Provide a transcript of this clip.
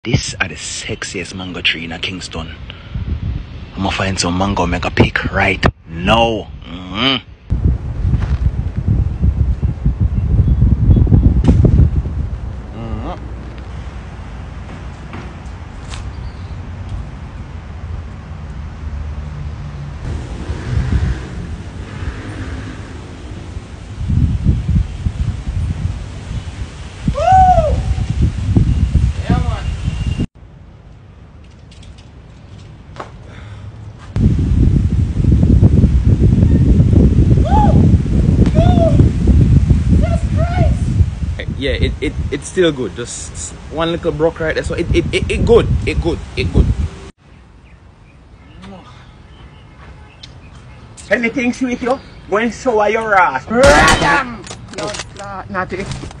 This are the sexiest mango tree in Kingston. I'm gonna find some mango, make a pick right now. Yeah, it's still good. Just one little broke right there. So it good. It good. Anything sweet you? Go and show your ass. Radam! No, not it.